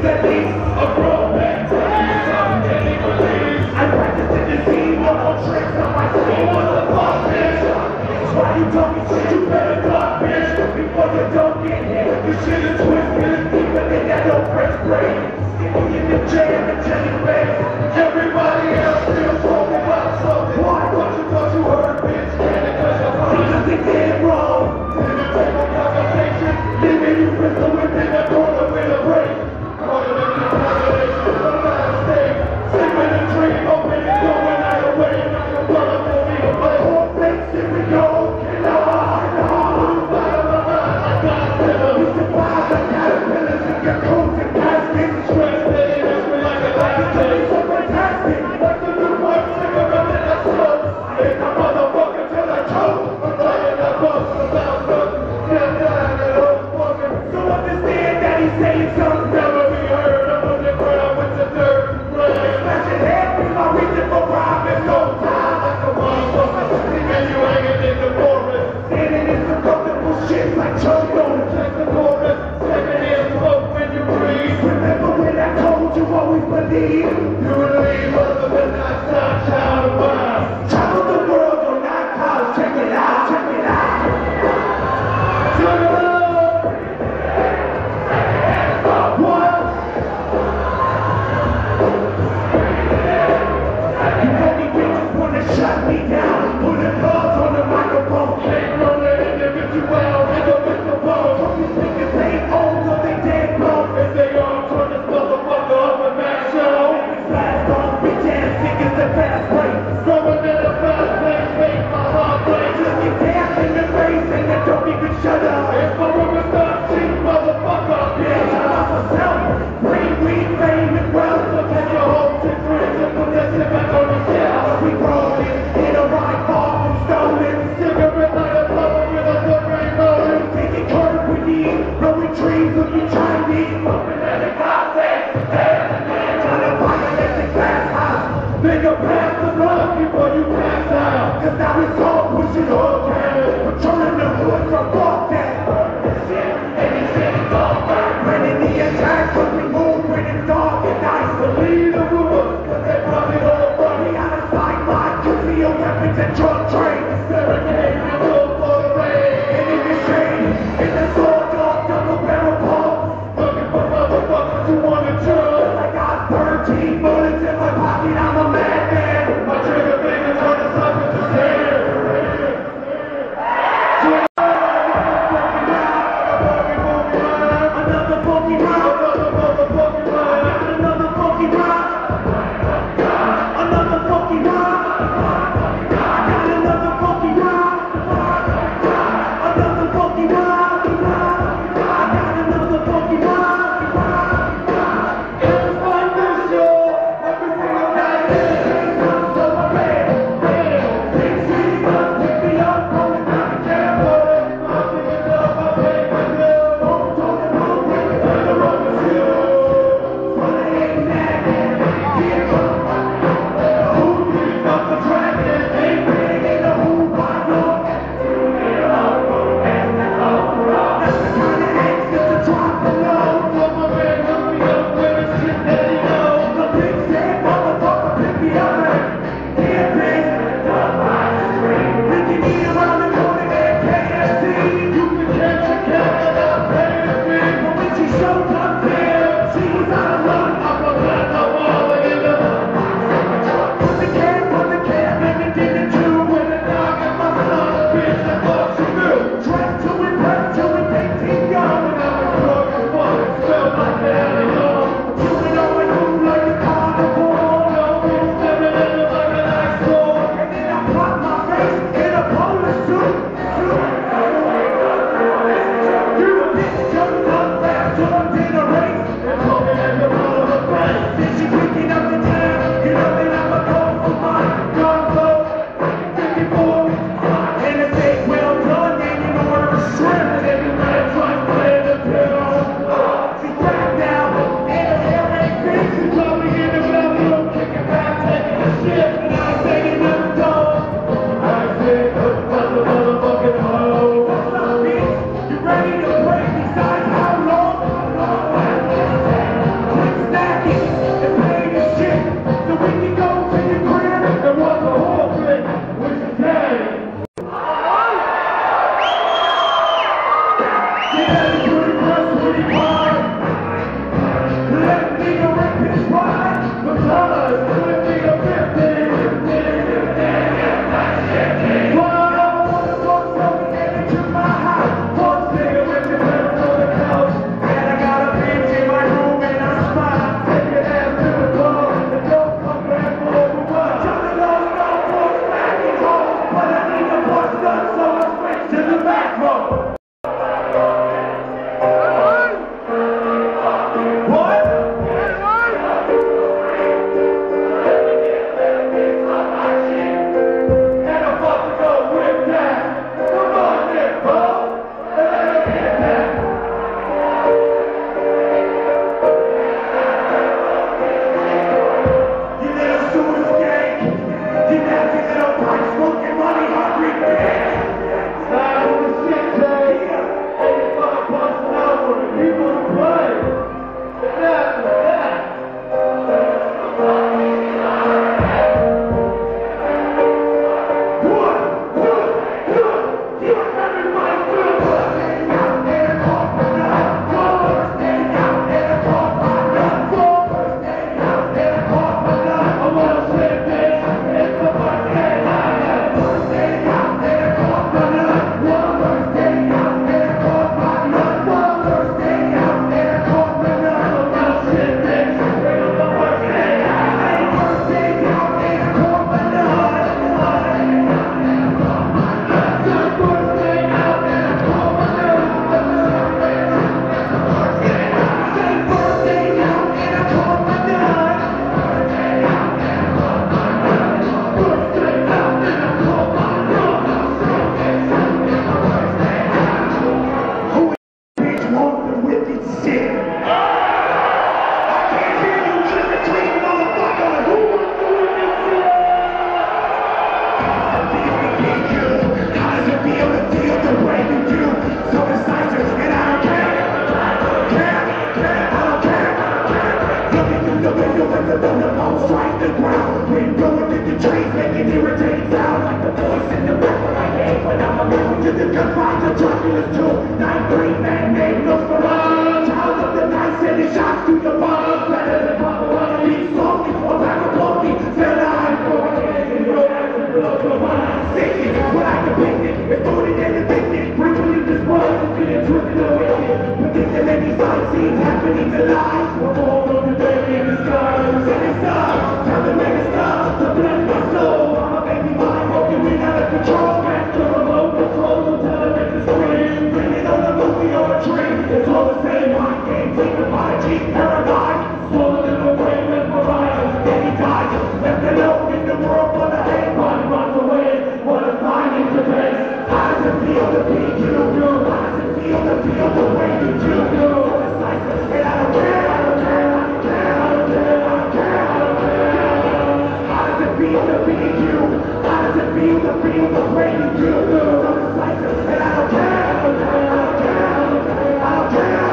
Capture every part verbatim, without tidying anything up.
at least a grown man. Something he believes. I practice in the scene, no more tricks on my team. What the fuck, bitch? Why you talking shit? You better duck, bitch. Before you don't get hit, this shit is twisted. Even they got no fresh brain. Sitting in the jam and jelly face. Everybody else still talking about something. Why? What you thought you heard, bitch? Can't it cause you're wrong? Because they did wrong. Didn't take no conversation. Leaving you pistol within the corner with a break. Caught it in the conversation. On the stage. Sleeping in a dream. Hoping it's going out of way. Not your brother for me to play. Four fakes, here we go. Get on, on. You survive the caterpillars in your coats and caskets. Stressed in it, it's been like a life. It's so fantastic. Like the new work, cigarette in the smoke. Make a motherfucker till I choke. I'm playing that book about something. Still dying and hope spoken. So understand that he's saying something never be heard. I'm on the ground with the dirt. Right. Smashing head with my reason for rhyme. It's no time like a motherfucker. Leaving you hanging in the forest. Standing in some comfortable shit like Chuck Norris. Check the chorus. Second hand smoke when you breathe. Remember when I told you always believe. You believe other than not stop, child of mine. Travel the world on nine cars. Check it out, check it out. Check it out. What? You only bitches wanna shut me down. Put the cards on the microphone. Can't run the individual. Hit them with the ball. These niggas ain't old, so they dead broke. If they all turn this motherfucker up and back show. Fast on, bitch ass niggas that fast can find the Dracula's tomb. Nine green men named Nosferatu. Child of the night sending shots to the bottom. Better than Papa wanna be salty or back a pony. Said I'm going in no acid blood for mine. Singing what I depicted. It's voted and evicted. Briefly this world is getting twisted and wicked. Predicting any sight scenes happening to lies. We're all on the baby in the sky. Setting stars. Tell the mega stars to bless my soul. I'm a baby mind walking me out of control. Back to remote control. So tell them it's a screen. Bring it on a movie or a dream. It's all the same mind game. Take the body, cheap paradigm. Stolen away, mesmerized. Then he died. Left alone in the world for the hate. Body runs away. What a fine interface. How does it feel to be you? How does it feel to feel the way you do? It's like, and I don't care, I don't care, I don't care, I don't care, I don't care, I don't care. How does it feel to be you? How does it feel to feel the way you do? It's like, and I don't care, I don't care, I don't care, I don't care, I don't care.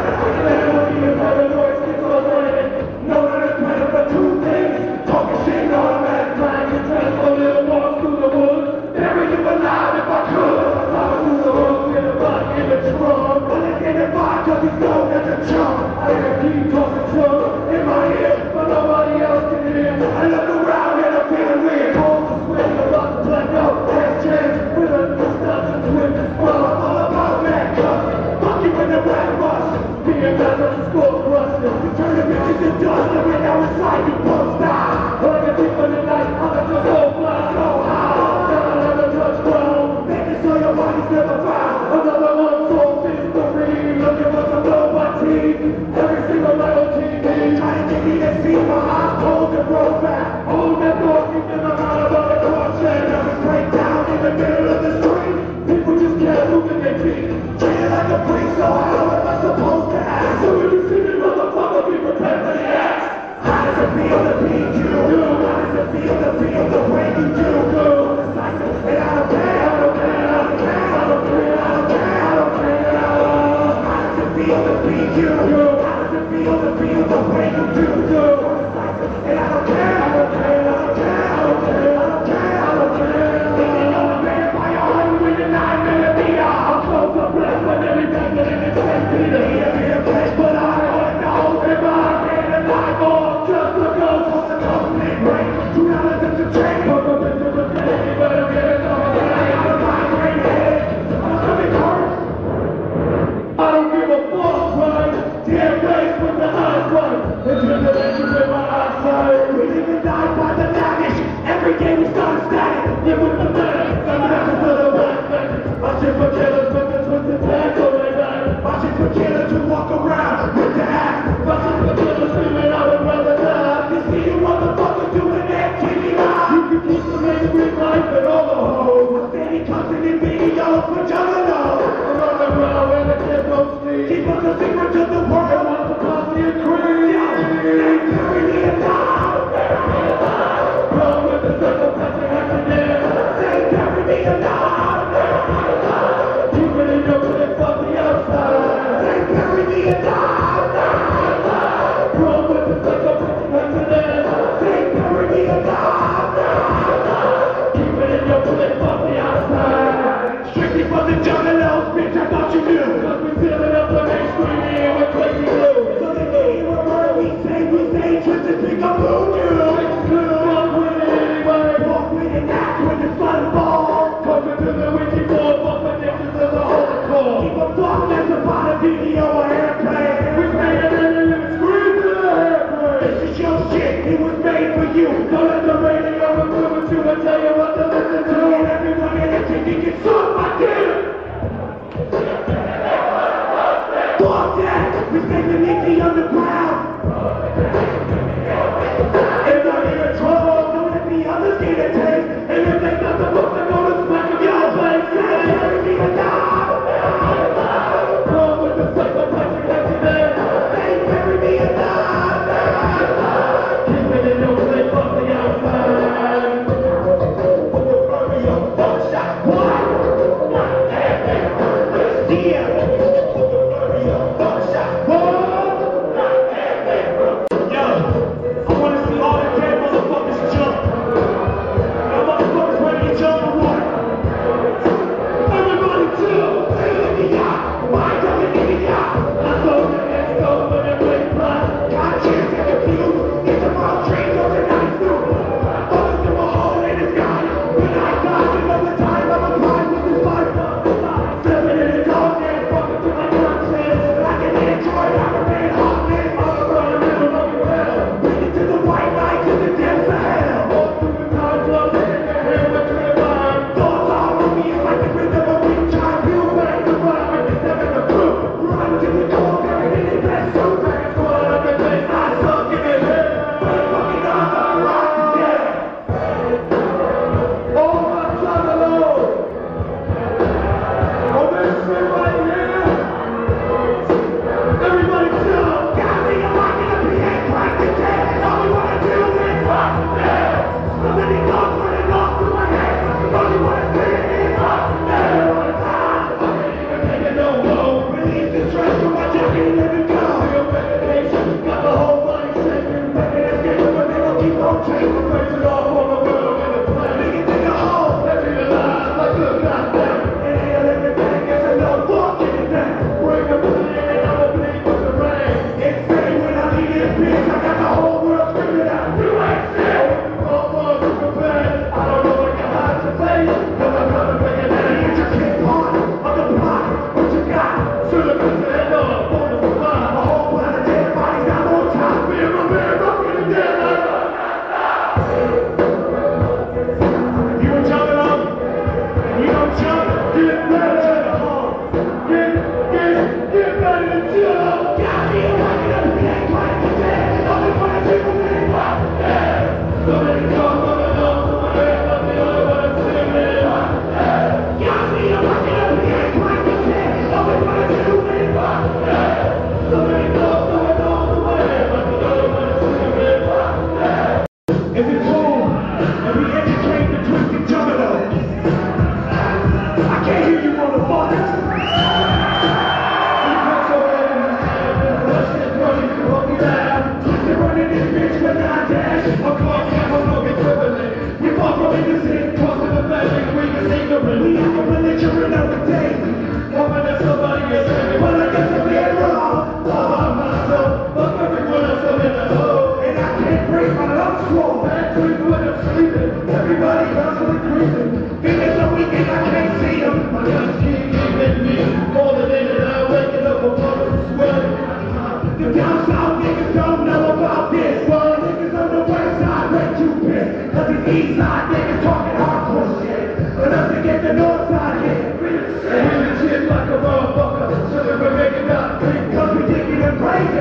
Paranoid, schizophrenic. No, that is better for two things. Talking shit, automatic crime, and transport little walks through the woods. Bury you alive if I could. Follow through the hood with a body in the trunk. But it's in the vibe cause he's known as a chump. I hear keep talking trunk in my ear, but nobody else can hear. I look around and I'm feeling weird. Holes are sweating about to black out. Last chance with a nostalgia twin. Well, I'm all about that cuss. Fuck you in the rat rush. Being bad on the skull crusher. You turn the bitches to dust and right now it's like you post out. Like a thief in the night, I let your soul fly so high. Never let a touch ground. Making sure your body's never found. Another unsolved mystery. Looking for some blow by teeth. Every single night on T V. Trying to get me to see my eyes cold and roll back. Hold that thought, keep in my mind about the caution. Now we break down in the middle of the street. People just can't move in their feet. Treated like a freak, so how am I supposed to act? So when you see me, motherfucker, be prepared for the act. How does it feel to be you? How does it feel to feel the way you do? It's like, and I don't care, I don't care, I don't care, I don't care, I don't care, I don't care. How does it feel to be you? How does it feel to feel the way you do? It's like, and I don't care, I don't care, I don't care, I don't care, I don't care, I don't care. Leaning on the bed by a hundred with a nine millimeter. I'll close the breath with everything that it is safety to hear me a place, but I don't know if I can alive or just a ghost on the cosmic brain. Two dollars in the chain, put the bitch in the day, better get it on the way out of my brain head. I'm coming hurt. I don't give a fuck, right? Damn place with the eyes right. It's in the legend with my eyesight. We live and die by the lavish. Every day we start static. Live with the man. I'm never for the black man. Watching for killers with the twisted tags on their back. Watching for killers who walk around with the axe. Watching for killers screaming, I would rather die. You see you motherfuckers doing that T V live. You can keep the man with life and all the hoes. Steady cussing in videos for juggalo. Around the ground where the kids don't sleep. Keep us a secret to the world. And want the posse and cream. They carry me alive. Carry me alive. Come with the circle passing accident. They carry me alive. Carry me alive. Keep it in your clip on the outside. They carry me alive.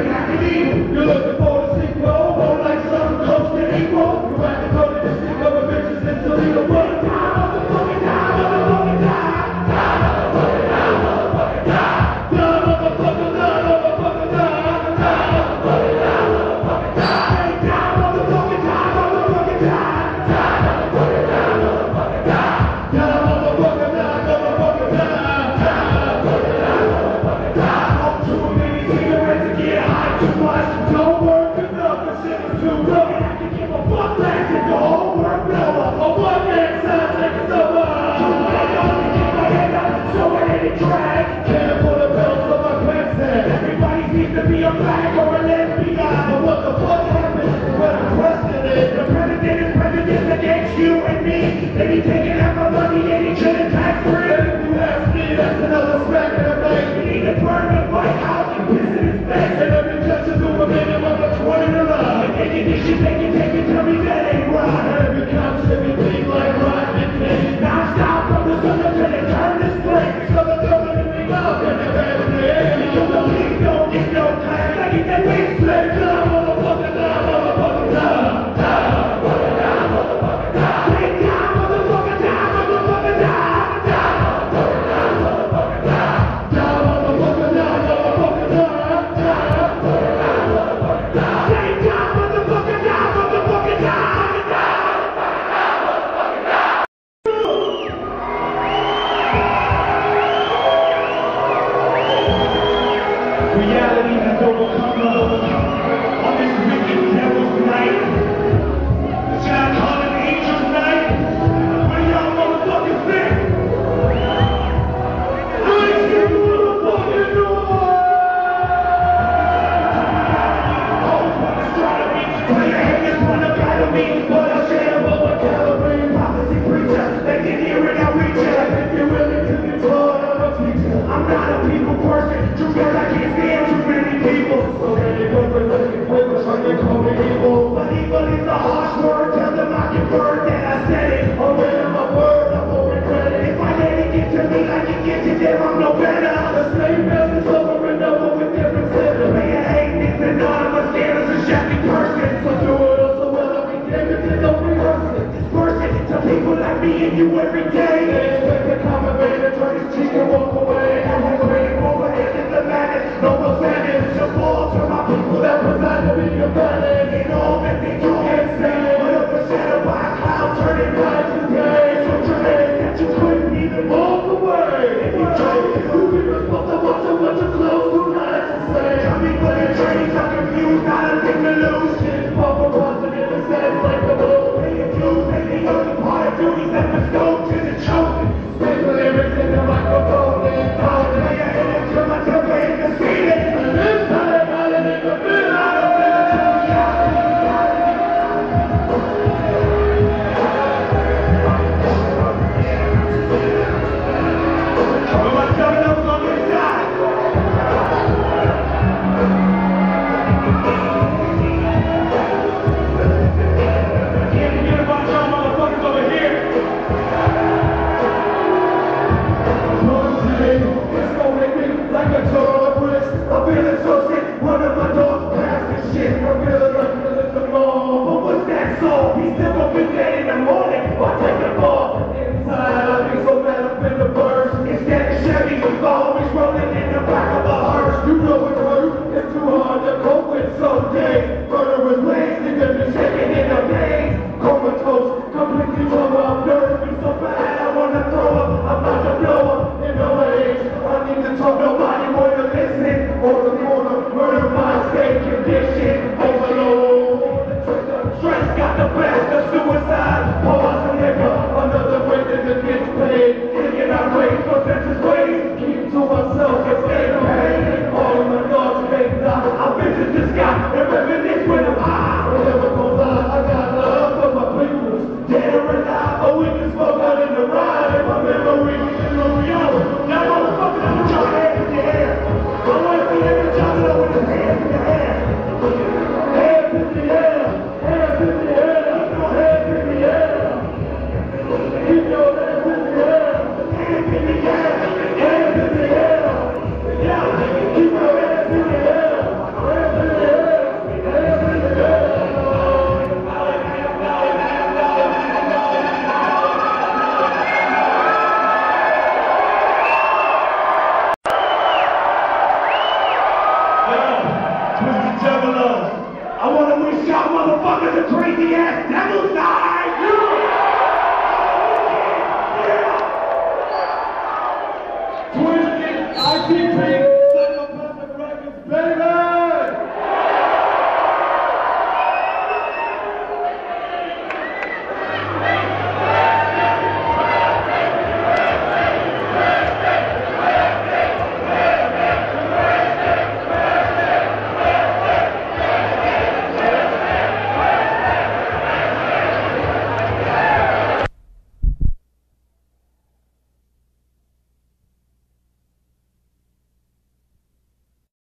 and acting evil. You're looking for the sequel, more like something close to equal. You have to go to the stick of a bitches until you the one. Die, motherfucking die, motherfucking die. Die, motherfucking die, motherfucking die. Die, motherfucking die, motherfucking die. Die, motherfucking die, motherfucking die. Hey, die, motherfucking die, motherfucking die. Die, motherfucking die, motherfucking die. Die, motherfucking die, motherfucking die. Too much, don't work enough, the shit is too rough. I can give a fuck less and go home, work lower. A one man sounds like it's over. You ain't only keep my head up, so it ain't drag. Can't pull the belts on my pants head. Everybody seems to be a flag or a lesbian. But what the fuck happened when I question it? The president is prejudice against you and me. They be taking out my money and he shouldn't tax free. And if you ask me, that's another smack in the face. We need to burn the White House and piss in his face. And every judge is doing a minimum of twenty to lie. And taking this shit, take it, take it, tell me that ain't right. Every cop should be beat like rotten cake. Non-stop from the sun until they turn this place. So the government is big up and they're bad in the air. You believe don't get no class. I get that big slave. Die, motherfucker, die, motherfucker, die. Die, motherfucker, die, motherfucker, die. Say die, motherfucker, die, motherfucker, die. Die, motherfucker, die, motherfucker, die. Die, motherfucker, die, motherfucker, die. Reality has overcome love on this wicked devil's night. Should I call it Angel's night? What do y'all motherfuckers think? I ain't here to motherfucking noise! Always wanna start a beat, play your haters wanna battle me. But I'll share what my calibrate prophecy preacher. They can hear it, I'll reach it. If you're willing to be taught, I'm a teacher. I'm not a people person, true girl, I can't stand too many people. So many women looking for the trying to call me evil. But evil is a harsh word, tell them I can word that I said it. Or when I'm a word, I won't regret it. If I let it get to me like it gets to them, I'm no better. The same message over and over with different sentence. Man, hate is anonymous, scared as a shabby person. So do it all so well, I'll be damned if they don't rehearse it. Disperse it to people like me and you every day. They expect to come and man and turn his cheek and walk away. I'm waiting for my head in the madness. No more sadness, just fall to my people that preside to be compelling. In all that they do and say, but overshadowed by a cloud turning night to day. So dramatic that you couldn't even walk away. If you try to do it, you're supposed to watch a bunch of clothes who like to say. Tell me for the trains, I'm confused, not a thing to lose. Shit, papa wasn't in the sense like the bull. Paying dues, and the only part of duties that was go to the chosen. Spend the lyrics in the microphone and talk. Lay your head into my temper in the street. And this time, I let it go. I don't feel it till we got it. Well, my dominoes on your side. Can't forget about y'all motherfuckers over here. It's gonna make me like a total bliss. I'm feeling so sick, one of my dogs passed this shit. I'm feeling like feeling the law. But what's that song? He's still gonna be dead in the morning. I'll take the ball. Inside, I'll be so mad up in the burst. Instead of Chevy, we've always rolling in the back of a hearse. You know it's hurt, it's too hard to cope with some days. Murderous ways, niggas been shaking in a maze. Comatose, completely blow up. Nerves be so bad, I wanna throw up. I'm about to blow up in no age. I need to talk, nobody want to listen. On the corner, murder my state condition. Overload. Stress got the best of suicide. Pause and nigga, another way that it gets paid. Thinking I raise for senses ways. Keep to myself and stay in pain. All of my thoughts make die. I visit the sky and reminisce when I'm high. I'm never gonna lie, I got love for my people. Dead or alive, oh we can smoke out in the ride. And my memory is a reality. Now motherfuckers, put your hands in the air. I wanna see every jumping up with his hands in the air. Hands in the air, hands in the air. motherfuckers are crazy ass devils die! Yeah! Twiztid, I keep paying